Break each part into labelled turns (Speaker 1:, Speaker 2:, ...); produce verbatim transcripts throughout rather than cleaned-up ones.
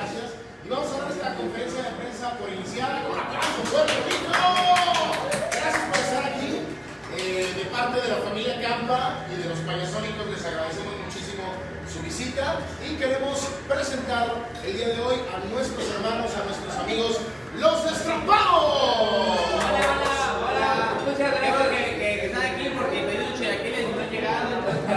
Speaker 1: gracias. Y vamos a dar esta conferencia de prensa por iniciada con un aplauso fuerte, rico. Gracias por estar aquí. Eh, de parte de la familia Campa y de los Payasónicos les agradecemos muchísimo su visita y queremos presentar el día de hoy a nuestros hermanos, a nuestros amigos, los Destrampados.
Speaker 2: Hola, hola, hola. Muchas gracias que, que, que están aquí porque me duché aquí les no han llegado.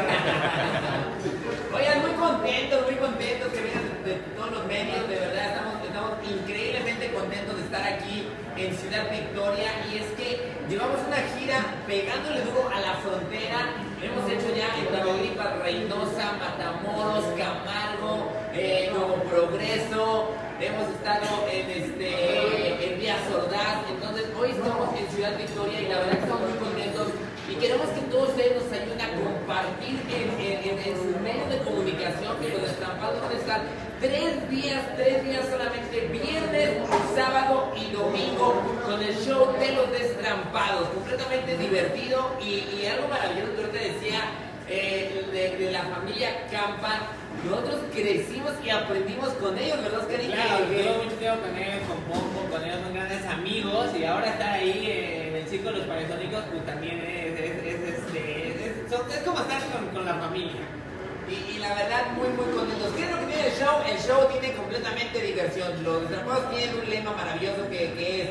Speaker 2: Oigan, muy contentos, muy contentos que vengan de, de todos los medios, de verdad estamos, estamos increíblemente contentos de estar aquí en Ciudad Victoria y es que llevamos una gira pegándole duro a la frontera. Hemos hecho ya en Tamaulipas, Reynosa, Matamoros, Camargo, eh, Nuevo Progreso, hemos estado en, este, en Díaz Ordaz. Entonces hoy estamos en Ciudad Victoria y la verdad que estamos muy contentos y queremos que todos ustedes nos ayuden a compartir en, en, en, en sus medios de comunicación que los Destrampados van a estar tres días, tres días solamente, viernes, sábado y domingo con el show de los Destrampados, completamente divertido y, y algo maravilloso que ahorita decía eh, de, de la familia Campa. Nosotros crecimos y aprendimos con ellos, ¿verdad, Oscarín?
Speaker 3: Claro, tuve mucho tiempo con ellos, con Pompo, con ellos son grandes amigos y ahora estar ahí eh, en el circo de los Payasónicos pues también es, es, es, es, es, es, son, es como estar con, con la familia.
Speaker 2: Y, y la verdad, muy muy contentos. ¿Qué es lo que tiene el show? El show tiene completamente diversión. Los Destrampados tienen un lema maravilloso que, que es: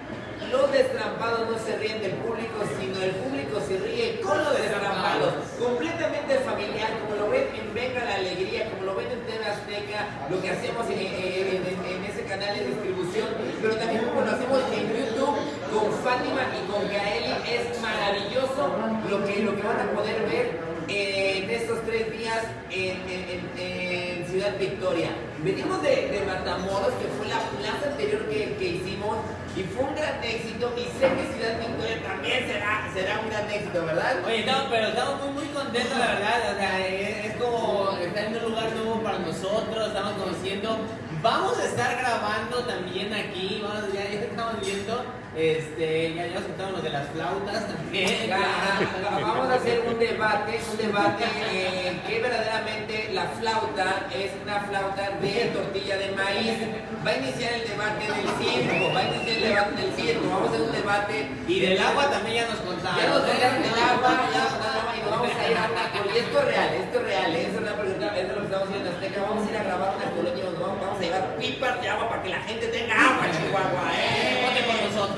Speaker 2: los Destrampados no se ríen del público, sino el público se ríe con los Destrampados. Completamente familiar, como lo ven en Venga la Alegría, como lo ven en T V Azteca, lo que hacemos en, en, en, en ese canal de distribución, pero también como lo hacemos en YouTube con Fátima y con Gaeli. Es maravilloso lo que, lo que van a poder ver en estos tres días en, en, en, en Ciudad Victoria. Venimos de, de Matamoros, que fue la plaza anterior que, que hicimos y fue un gran éxito y sé que Ciudad Victoria también será, será un gran éxito, ¿verdad?
Speaker 3: Oye, no, pero estamos muy muy contentos, la verdad, o sea, es, es como estar en un lugar nuevo para nosotros, estamos conociendo. Vamos a estar grabando también aquí, vamos, ya, ya estamos viendo, este, ya, ya nos contamos los de las flautas también.
Speaker 2: Ya, vamos a hacer un debate, un debate eh, que verdaderamente la flauta es una flauta de tortilla de maíz. Va a iniciar el debate del circo, va a iniciar el debate del circo, vamos a hacer un debate.
Speaker 3: Y del agua también ya nos contaron.
Speaker 2: Ya nos contaron del agua, ya nos contaron y nos vamos a ir a una colonia. Y esto es real, esto es real, eso es una pregunta, eso es lo que estamos haciendo en Azteca. Vamos a ir a grabar una colonia, nos vamos, vamos a llevar pipas de agua para que la gente tenga agua, Chihuahua, eh.
Speaker 3: Ponte con nosotros.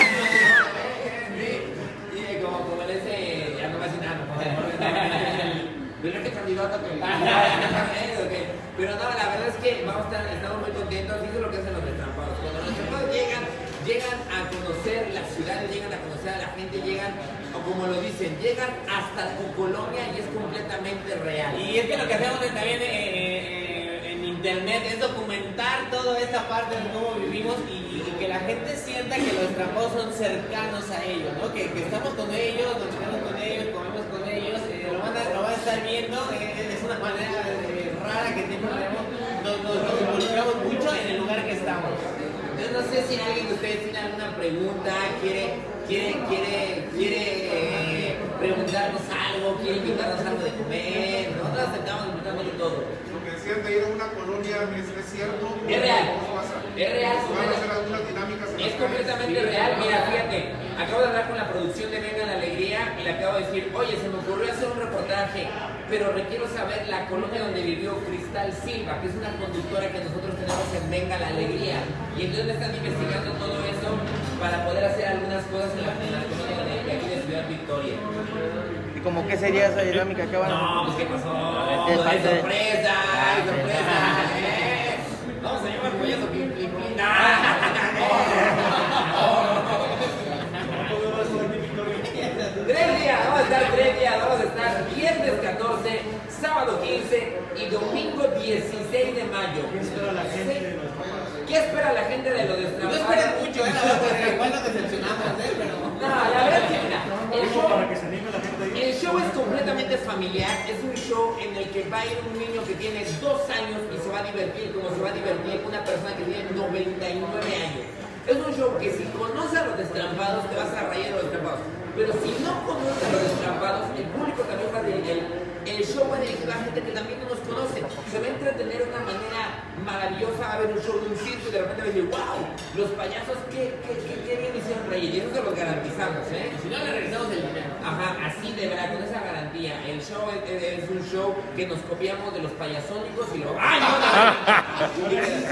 Speaker 2: Sí, como, como en ese, ya no va a decir nada, mira qué candidato que pero no, la verdad es que vamos a estar, estamos muy contentos. Eso es lo que hacen los Destrampados. Cuando los Destrampados llegan, llegan a conocer las ciudades, llegan a conocer a la gente, llegan, o como lo dicen, llegan hasta tu colonia y es completamente real.
Speaker 3: Y es que lo que hacemos también eh, eh, en internet es documentar toda esta parte de cómo vivimos y, y que la gente sienta que los Destrampados son cercanos a ellos, ¿no? Que, que estamos con ellos, nos quedamos con ellos, comemos con ellos, eh, lo, van a, lo van a estar viendo, eh, es una manera eh, rara que siempre tenemos, nos, nos, nos involucramos mucho en el lugar que estamos.
Speaker 2: Entonces no sé si alguien de ustedes tiene alguna pregunta, quiere, quiere, quiere, quiere eh, preguntarnos algo, quiere invitarnos algo de comer. Nosotros aceptamos invitarnos todo.
Speaker 4: Lo que decían de ir a una colonia es, es cierto.
Speaker 2: Es real.
Speaker 4: ¿Cómo pasa?
Speaker 2: Es real.
Speaker 4: ¿Van a hacer algunas dinámicas en
Speaker 2: Es
Speaker 4: las
Speaker 2: completamente
Speaker 4: calles?
Speaker 2: real. Mira, fíjate, acabo de hablar con la producción de Venga la Alegría y le acabo de decir, oye, se me ocurrió hacer un reportaje, pero requiero saber la colonia donde vivió Cristal Silva, que es una conductora que nosotros tenemos en Venga la Alegría. Y entonces me están investigando todo eso para poder hacer algunas cosas en la, en la colonia de aquí de Ciudad Victoria.
Speaker 5: ¿Y como qué sería esa dinámica que van a
Speaker 2: No, pues qué pasó.
Speaker 5: ¿Qué
Speaker 2: Hay
Speaker 5: parte?
Speaker 2: sorpresa, hay sorpresa. Eh. Vamos a llevar pollo plim plim plim. Tres días, vamos a estar tres días, vamos a estar viernes catorce, sábado quince y domingo dieciséis de mayo. ¿Qué espera la gente de los Destrampados? ¿Qué espera la gente de los Destrampados?
Speaker 3: No esperen mucho, ¿eh? La igual nos decepcionamos, ¿eh? Pero...
Speaker 2: No, la verdad es que mira, el show, el show es completamente familiar, es un show en el que va a ir un niño que tiene dos años y se va a divertir como se va a divertir una persona que tiene noventa y nueve años. Es un show que si conoces a los Destrampados te vas a reír de los Destrampados, pero si no conoces a los Destrampados, el público también va a dirigir. El show va a dirigir a la gente que también no nos conoce. Se va a entretener de una manera maravillosa, va a haber ver un show de un circo y de repente va a decir, wow, los payasos, qué, qué, qué, qué bien hicieron reír. Y eso se lo garantizamos, ¿eh?
Speaker 3: Si no, le regresamos el dinero.
Speaker 2: Ajá, así de verdad, con esa garantía. El show es, es un show que nos copiamos de los payasónicos y lo... ¡Ay, no! no,
Speaker 6: ¿Cuál es el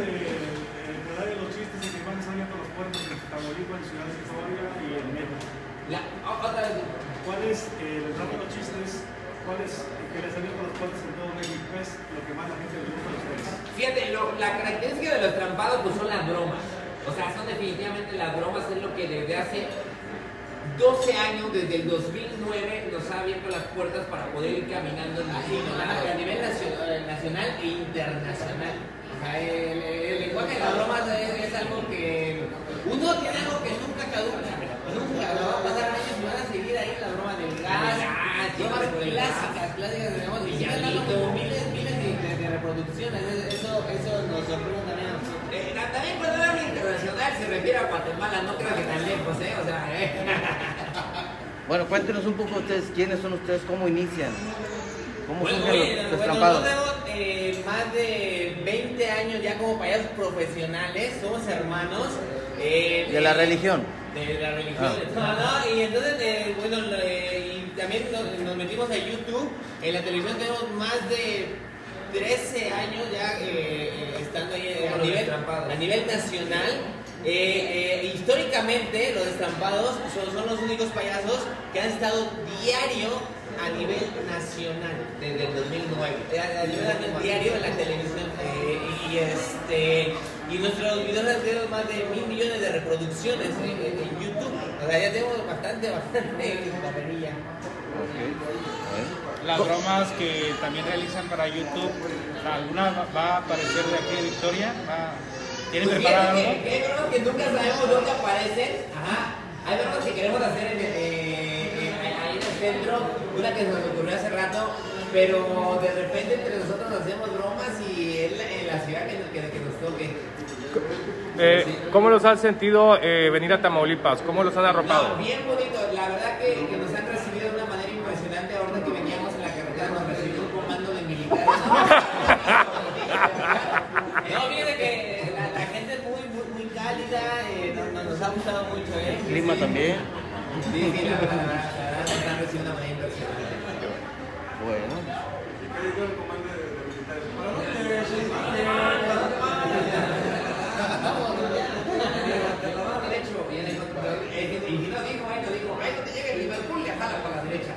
Speaker 6: poder de los chistes y que van saliendo los puertos de Tamaulipas, en Ciudad Victoria y en México?
Speaker 2: La, otra vez.
Speaker 6: ¿Cuál es eh, el ramo de los chistes? ¿Cuál es el que les salió por los puertos en todo México? ¿Qué es lo que más la gente le gusta a ustedes?
Speaker 2: Fíjate, lo, la característica de los trampados pues son las bromas. O sea, son definitivamente las bromas, es lo que desde hace doce años, desde el dos mil nueve, nos ha abierto las puertas para poder ir caminando en el
Speaker 3: Así, ¿no? A nivel nacional, nacional e internacional. O sea, el, el lenguaje de las bromas es, es algo que uno tiene algo que nunca caduca. Nunca, no va a pasar años y van a seguir ahí las bromas del gas, bromas clásicas, clásicas, digamos, y siguen dando como miles, miles de, de, de reproducciones. Eso, eso nos sorprende también a nosotros.
Speaker 2: Eh, también cuando habla internacional se refiere a Guatemala, no creo que tan lejos, ¿eh? O sea, eh.
Speaker 5: Bueno, cuéntenos un poco ustedes, quiénes son ustedes, cómo inician, cómo
Speaker 3: Bueno,
Speaker 5: surgen los
Speaker 3: bueno,
Speaker 5: destrampados.
Speaker 3: bueno, tenemos eh, más de veinte años ya como payasos profesionales, somos hermanos. Eh,
Speaker 5: ¿De la religión?
Speaker 3: De la religión.
Speaker 5: Ah.
Speaker 3: No, no, y entonces, eh, bueno, eh, y también nos, nos metimos a YouTube. En la televisión tenemos más de trece años ya eh, estando ahí eh, a, nivel, a nivel nacional. Eh, eh, históricamente, los destrampados son, son los únicos payasos que han estado diario a nivel nacional desde el dos mil nueve. A, a nivel diario en la televisión. Eh, y este. Y nuestros videos han tenido más de mil millones de reproducciones en, en, en YouTube. O sea, ya tenemos bastante, bastante batería.
Speaker 5: Okay.
Speaker 7: Las bromas que también realizan para YouTube, ¿alguna va a aparecer de aquí de Victoria? ¿Va? ¿Tienen
Speaker 2: Pues
Speaker 7: preparado
Speaker 2: fíjate
Speaker 7: algo?
Speaker 2: que, que hay bromas que nunca sabemos dónde aparecen. Ajá. Hay bromas que queremos hacer en, eh, en, ahí en el centro. Una que se nos ocurrió hace rato. Pero de repente entre nosotros hacemos bromas y es la, en la ciudad que, que, que nos toque.
Speaker 8: Eh, ¿Cómo los han sentido eh, venir a Tamaulipas? ¿Cómo los han arropado?
Speaker 2: No, bien bonito. La verdad que, que nos han recibido de una manera impresionante. Ahora que veníamos en la carretera nos recibió un comando de militares.
Speaker 3: No, fíjate que la, la gente es muy, muy, muy cálida, eh, nos, nos, nos ha gustado mucho, ¿eh?
Speaker 5: El clima también.
Speaker 2: Sí, sí, la verdad, la verdad, la verdad nos han recibido de una manera impresionante.
Speaker 5: Bueno.
Speaker 6: ¿Y qué dijo el comando de los militares?
Speaker 2: Derecho, viene con y si no dijo, ahí no dijo, ahí no te llega el Liverpool, le jala para la derecha.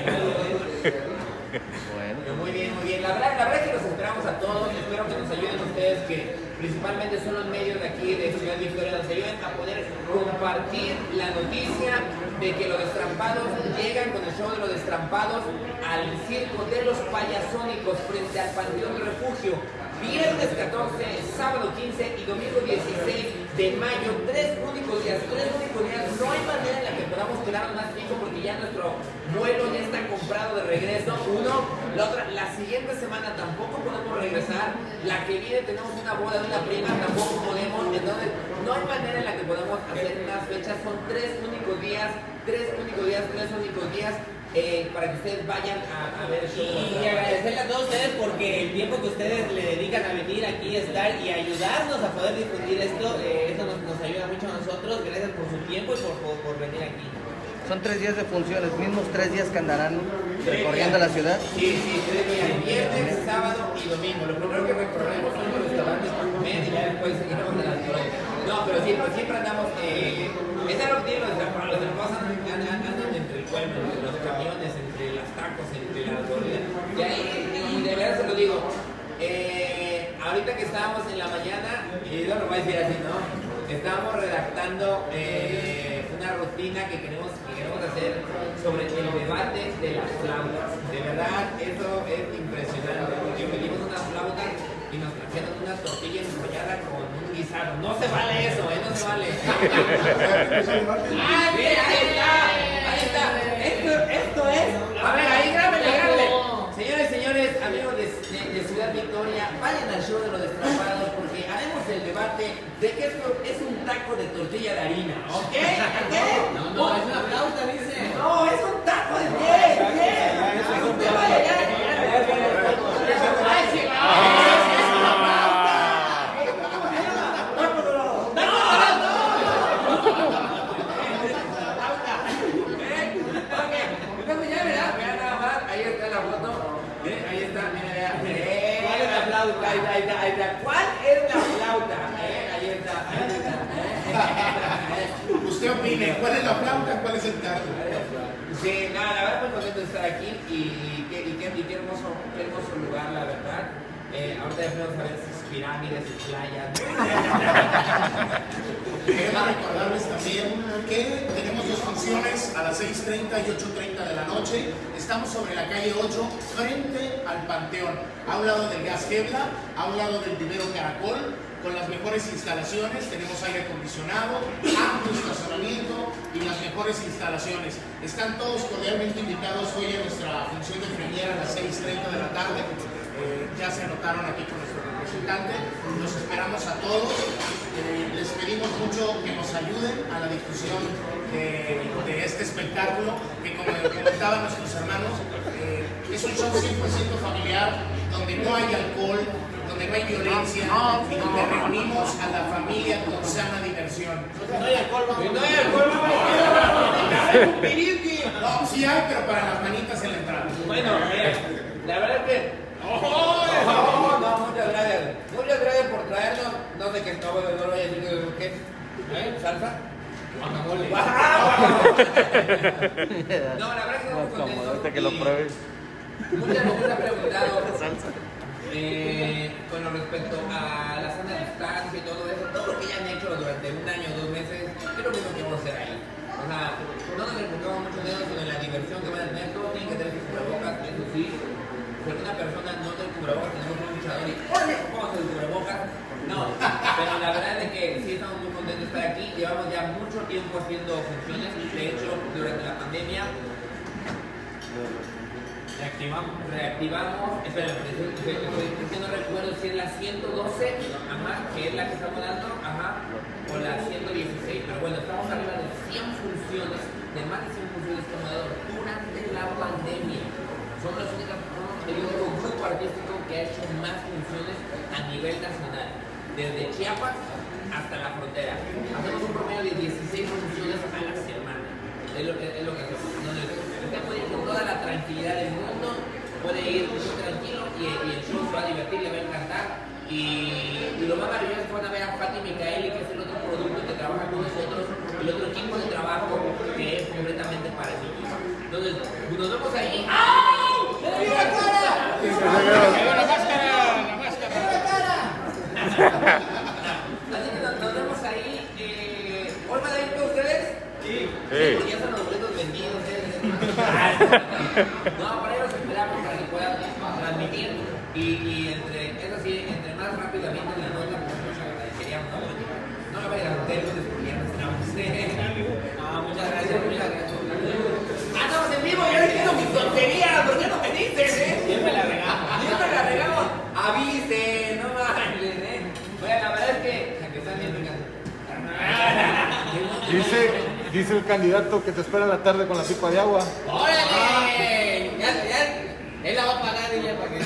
Speaker 5: Bueno.
Speaker 2: Muy bien, muy bien. La verdad, la verdad es que los esperamos a todos. Espero que nos ayuden ustedes, que principalmente son los medios de aquí de Ciudad Victoria, nos ayuden a poder compartir la noticia de que los destrampados llegan con el show de los destrampados al circo de los payasónicos frente al Panteón de Refugio. Viernes catorce, sábado quince y domingo dieciséis de mayo. Tres únicos días, tres únicos días. No hay manera en la que podamos quedarnos más tiempo porque ya nuestro vuelo ya está comprado de regreso. Uno, la otra, la siguiente semana tampoco podemos regresar. La que viene tenemos una boda de una prima, tampoco podemos. Entonces, no hay manera en la que podamos hacer unas fechas. Son tres únicos días, tres únicos días, tres únicos días. Eh, para que ustedes vayan a, a ver el show.
Speaker 3: Y, y agradecerle a todos ustedes porque el tiempo que ustedes le dedican a venir aquí, a estar y ayudarnos a poder difundir esto, eh, eso nos, nos ayuda mucho a nosotros. Gracias por su tiempo y por, por, por venir aquí.
Speaker 5: Son tres días de funciones, mismos tres días que andarán recorriendo la ciudad.
Speaker 2: Sí, sí, tres días, viernes, sábado y domingo. Lo primero que recorremos son los restaurantes para comer y ya después seguiremos de las flores. No, pero sí, pues siempre andamos, eh, es algo que tienen los destrampados, los destrampados andan, andan, andan entre el pueblo, entre los camiones, entre las tacos, entre las gorditas. Y ahí, y de verdad se lo digo, eh, ahorita que estábamos en la mañana, y yo lo voy a decir así, ¿no? Estábamos redactando eh, una rutina que queremos, que queremos hacer sobre el debate de las flautas. De verdad, eso es impresionante, porque pedimos una flauta y nos trajeron una tortilla enrollada con un guisado. No se vale eso, ¿eh? No se vale. ¡Ah, mira, ahí está! Ahí está. Esto, esto es... A ver, ahí grábenle, grábenle. Señores, señores, amigos de, de, de Ciudad Victoria, vayan al show de los destrampados porque haremos el debate de que esto es un taco de tortilla de harina, ¿ok? ¿Ok?
Speaker 3: No, no, es una flauta, dice.
Speaker 2: No, es un taco de bien, bien. Usted vaya, ya, ya, ya, ya, ya, ya, ya, ya, ya, ya, ya, ya, ahí está, ahí está, ahí está. ¿Cuál es la flauta? ¿Eh? Ahí está, ahí está. ¿Eh?
Speaker 1: Usted opine, ¿cuál es la flauta? ¿Cuál es el carro?
Speaker 2: Sí, nada, la verdad muy contento de estar aquí y, y, qué, y, qué, y qué, hermoso, qué hermoso lugar, la verdad. Eh, ahorita ya fuimos a ver sus pirámides, sus playas.
Speaker 1: Queremos recordarles también que tenemos dos funciones a las seis treinta y ocho treinta de la noche. Estamos sobre la calle ocho, frente al Panteón, a un lado del gas Kevlar, a un lado del vivero Caracol, con las mejores instalaciones. Tenemos aire acondicionado, amplio estacionamiento y las mejores instalaciones. Están todos cordialmente invitados hoy a nuestra función de premiera a las seis treinta de la tarde. Eh, ya se anotaron aquí con nuestro representante. Los esperamos a todos. Eh, les pedimos mucho que nos ayuden a la difusión de, de este espectáculo, que como comentaban nuestros hermanos, eh, es un show cien por ciento familiar, donde no hay alcohol, donde no hay violencia y donde reunimos a la familia con sana diversión.
Speaker 3: No hay alcohol, vamos.
Speaker 2: No hay alcohol, vamos.
Speaker 1: No, sí hay, pero para las manitas en la entrada.
Speaker 2: Bueno, eh, la verdad es que... Oh, no, no, muchas gracias. Muchas gracias por traernos. No sé qué, no, no lo voy a decir de qué. ¿Eh? ¿Salsa?
Speaker 3: Guacamole.
Speaker 2: No, la verdad es que estamos contentos.
Speaker 5: Que lo pruebes.
Speaker 2: Muchas veces ha preguntado eh, con respecto a la sana distancia y todo eso, todo lo que ya han hecho durante un año o dos meses, creo que es lo que vamos a hacer ahí. O sea, no nos enfocamos mucho en eso, sino en la diversión que van a tener. Todos tienen que tener sus cubrebocas, eso sí. Si alguna persona no tiene cubrebocas, tenemos un luchador y ¡órale! Vamos el cubrebocas. No, pero la verdad es que sí estamos muy contentos de estar aquí. Llevamos ya mucho tiempo haciendo funciones. De hecho, durante la pandemia
Speaker 3: Reactivamos.
Speaker 2: reactivamos. Espera, yo no recuerdo si es la ciento doce, ajá, que es la que estamos dando, ajá, o la ciento dieciséis. Pero bueno, estamos arriba de cien funciones, de más de cien funciones que hemos dado durante la pandemia. Somos los únicos, el único grupo artístico que ha hecho más funciones a nivel nacional, desde Chiapas hasta la frontera. Hacemos un promedio de dieciséis funciones a la semana. Es lo que, es lo que hacemos. Entonces, usted puede ir con toda la tranquilidad del mundo, puede ir muy tranquilo y, y el show se va a divertir, le va a encantar. Y, y lo más maravilloso es que van a ver a Pati Micaeli, que es el otro producto que trabaja con nosotros, el otro equipo de trabajo que es completamente para ellos. Entonces, nos vemos ahí. ¡Ay! ¡Me dio la cara!
Speaker 3: ¡Me dio la máscara! ¡La máscara!
Speaker 2: ¡Me dio la cara! Así que nos, nos vemos ahí. Eh, ¿Hoy van a ir con ustedes? Sí. Sí, porque ya son los boletos vendidos. ¿eh? No, para ellos esperamos para que puedan transmitir. Y, y entre, eso sí, entre más rápidamente en la nota, pues nos agradeceríamos. No me vayan a meter ustedes porque ya no estamos. No, muchas gracias, muchas gracias. ¡Ah, estamos en vivo! ¡Ya dijeron mis tonterías! ¿Por qué no me dices, eh?
Speaker 3: Siempre la regamos.
Speaker 2: Siempre la regamos. Avisen, no manches, eh. Bueno, la verdad es que, que están bien ricas.
Speaker 9: Dice, dice el candidato que te espera en la tarde con la pipa de agua.
Speaker 3: ¡Órale! Ya, ya, él la va a pagar y ya para que...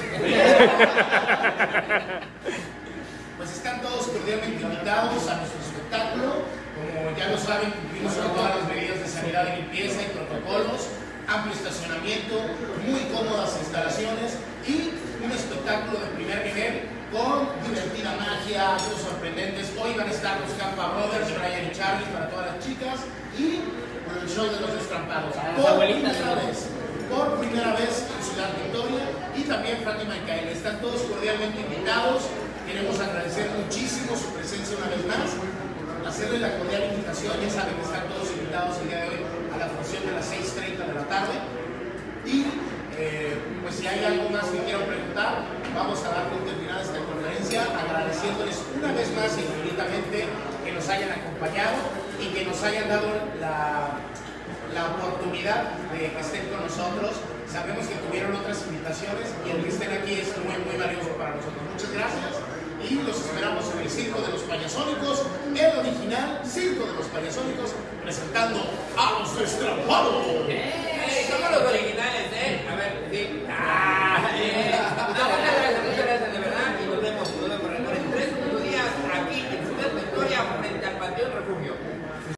Speaker 1: Pues están todos cordialmente invitados a nuestro espectáculo. Como ya lo saben, cumplimos con todas las medidas de sanidad y limpieza y protocolos, amplio estacionamiento, muy cómodas instalaciones y un espectáculo de primer nivel con divertida magia, actos sorprendentes. Hoy van a estar los Campa Brothers, Brian y Charlie para todas las chicas y el show de los destrampados. Por primera vez, por primera vez en Ciudad Victoria y también Fátima y Micaeli. Están todos cordialmente invitados. Queremos agradecer muchísimo su presencia una vez más. Hacerles la cordial invitación, ya saben que están todos invitados el día de hoy a la función de las seis treinta de la tarde. Y eh, pues si hay algo más que quieran preguntar, vamos a dar por terminada esta conferencia, agradeciéndoles una vez más infinitamente que nos hayan acompañado y que nos hayan dado la, la oportunidad de que estén con nosotros. Sabemos que tuvieron otras invitaciones y el que estén aquí es muy, muy valioso para nosotros. Muchas gracias. Y los esperamos en el Circo de los Payasónicos, el original Circo de los Payasónicos, presentando a los Destrampados.
Speaker 2: ¡Eh! Somos los originales, ¿eh?